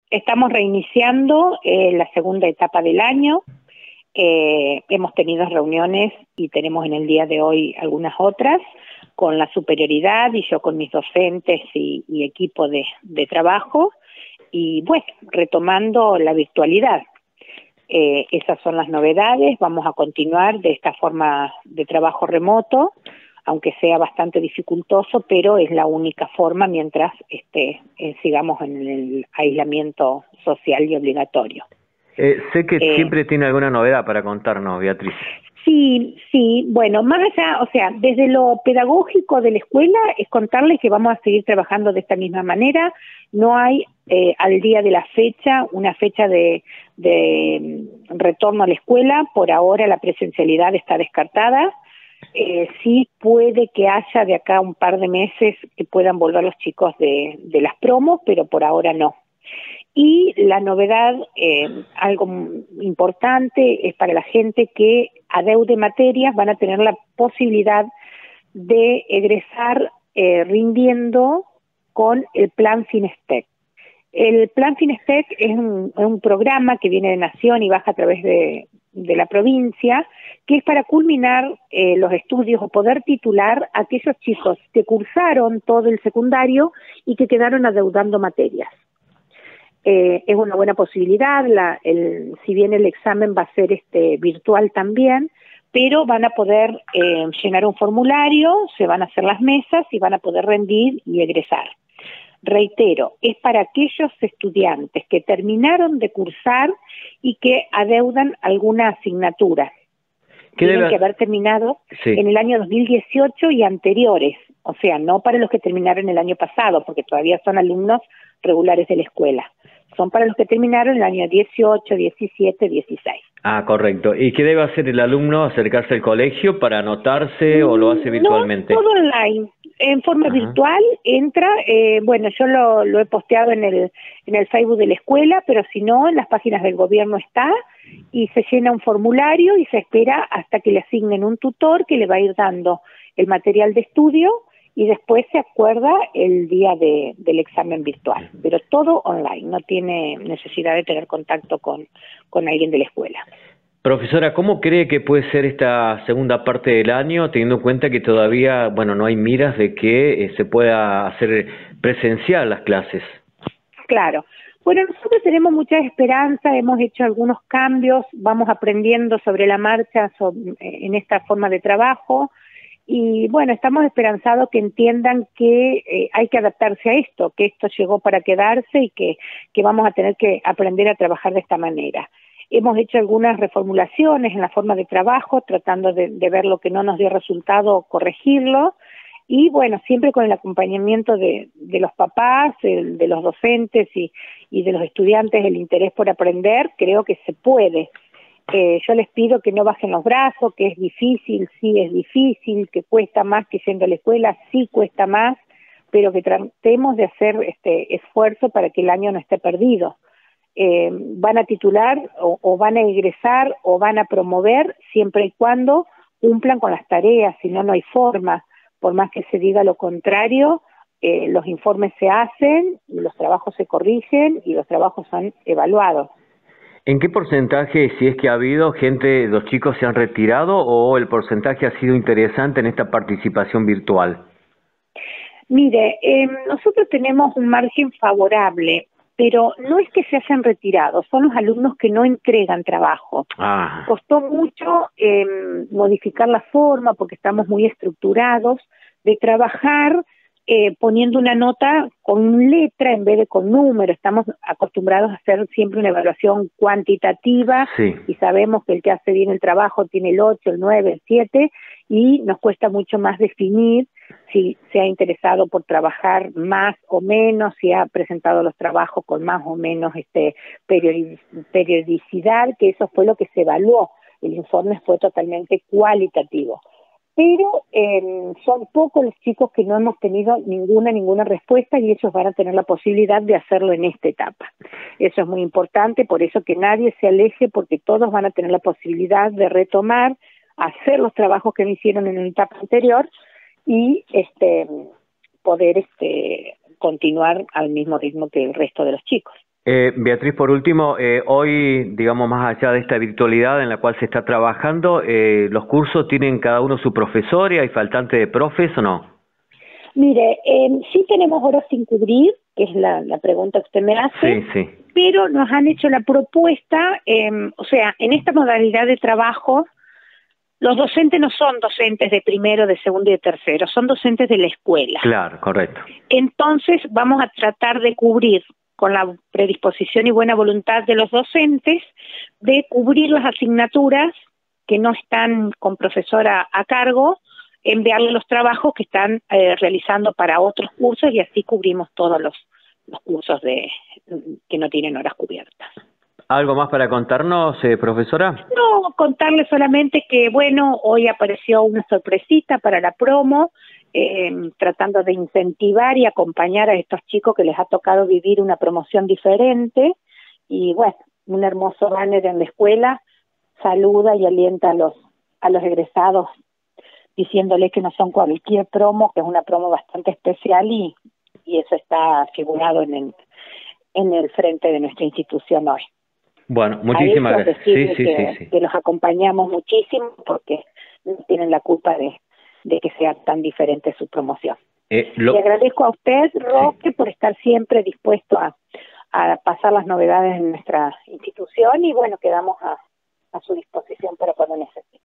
estamos reiniciando la segunda etapa del año. Hemos tenido reuniones y tenemos en el día de hoy algunas otras con la superioridad y yo con mis docentes y equipo de trabajo y bueno, retomando la virtualidad. Esas son las novedades. Vamos a continuar de esta forma de trabajo remoto, aunque sea bastante dificultoso, pero es la única forma mientras sigamos en el aislamiento social y obligatorio. Sé que siempre tiene alguna novedad para contarnos, Beatriz. Sí, bueno, más allá, o sea, desde lo pedagógico de la escuela es contarles que vamos a seguir trabajando de esta misma manera. No hay al día de la fecha, una fecha de retorno a la escuela. Por ahora la presencialidad está descartada. Sí puede que haya de acá un par de meses que puedan volver los chicos de las promos, pero por ahora no. Y la novedad, algo importante, es para la gente que adeude materias, van a tener la posibilidad de egresar rindiendo con el Plan Finestec. El Plan Finestec es un programa que viene de Nación y baja a través de la provincia, que es para culminar los estudios o poder titular a aquellos chicos que cursaron todo el secundario y que quedaron adeudando materias. Es una buena posibilidad, si bien el examen va a ser virtual también, pero van a poder llenar un formulario, se van a hacer las mesas y van a poder rendir y egresar. Reitero, es para aquellos estudiantes que terminaron de cursar y que adeudan alguna asignatura. Tienen que haber terminado en el año 2018 y anteriores, o sea, no para los que terminaron el año pasado, porque todavía son alumnos regulares de la escuela. Son para los que terminaron el año 18, 17, 16. Ah, correcto. ¿Y qué debe hacer el alumno? ¿Acercarse al colegio para anotarse o lo hace virtualmente? No, todo online. En forma virtual entra, bueno, yo lo he posteado en el Facebook de la escuela, pero si no, en las páginas del gobierno está, y se llena un formulario y se espera hasta que le asignen un tutor que le va a ir dando el material de estudio y después se acuerda el día del examen virtual, pero todo online, no tiene necesidad de tener contacto con alguien de la escuela. Profesora, ¿cómo cree que puede ser esta segunda parte del año, teniendo en cuenta que todavía, bueno, no hay miras de que se pueda hacer presencial las clases? Claro. Bueno, nosotros tenemos mucha esperanza, hemos hecho algunos cambios, vamos aprendiendo sobre la marcha en esta forma de trabajo y bueno, estamos esperanzados que entiendan que hay que adaptarse a esto, que esto llegó para quedarse y que vamos a tener que aprender a trabajar de esta manera. Hemos hecho algunas reformulaciones en la forma de trabajo, tratando de ver lo que no nos dio resultado, corregirlo. Y bueno, siempre con el acompañamiento de los papás, de los docentes y de los estudiantes, el interés por aprender, creo que se puede. Yo les pido que no bajen los brazos, que es difícil, sí es difícil, que cuesta más que yendo a la escuela, sí cuesta más, pero que tratemos de hacer esfuerzo para que el año no esté perdido. Van a titular o van a egresar o van a promover siempre y cuando cumplan con las tareas, si no, no hay forma. Por más que se diga lo contrario, los informes se hacen, los trabajos se corrigen y los trabajos son evaluados. ¿En qué porcentaje, si es que ha habido gente, los chicos se han retirado o el porcentaje ha sido interesante en esta participación virtual? Mire, nosotros tenemos un margen favorable, pero no es que se hayan retirado, son los alumnos que no entregan trabajo. Costó mucho modificar la forma, porque estamos muy estructurados, de trabajar poniendo una nota con letra en vez de con número. Estamos acostumbrados a hacer siempre una evaluación cuantitativa y sabemos que el que hace bien el trabajo tiene el 8, el 9, el 7 y nos cuesta mucho más definir si se ha interesado por trabajar más o menos, si ha presentado los trabajos con más o menos periodicidad, que eso fue lo que se evaluó. El informe fue totalmente cualitativo. Pero son pocos los chicos que no hemos tenido ninguna respuesta y ellos van a tener la posibilidad de hacerlo en esta etapa. Eso es muy importante, por eso que nadie se aleje, porque todos van a tener la posibilidad de retomar, hacer los trabajos que no hicieron en la etapa anterior y poder continuar al mismo ritmo que el resto de los chicos. Beatriz, por último, hoy, digamos, más allá de esta virtualidad en la cual se está trabajando, ¿los cursos tienen cada uno su profesor y hay faltante de profes o no? Mire, sí tenemos horas sin cubrir, que es la pregunta que usted me hace, Sí, sí. pero nos han hecho la propuesta, o sea, en esta modalidad de trabajo, los docentes no son docentes de primero, de segundo y de tercero, son docentes de la escuela. Claro, correcto. Entonces vamos a tratar de cubrir, con la predisposición y buena voluntad de los docentes, de cubrir las asignaturas que no están con profesora a cargo, enviarle los trabajos que están realizando para otros cursos y así cubrimos todos los cursos que no tienen horas cubiertas. ¿Algo más para contarnos, profesora? No, contarle solamente que, bueno, hoy apareció una sorpresita para la promo, tratando de incentivar y acompañar a estos chicos que les ha tocado vivir una promoción diferente, y bueno, un hermoso banner en la escuela saluda y alienta a los egresados, diciéndoles que no son cualquier promo, que es una promo bastante especial y eso está figurado en el frente de nuestra institución hoy. Bueno, muchísimas gracias. Sí. Que los acompañamos muchísimo porque no tienen la culpa de que sea tan diferente su promoción. Le agradezco a usted, Roque, por estar siempre dispuesto a pasar las novedades en nuestra institución y bueno, quedamos a su disposición para cuando necesite.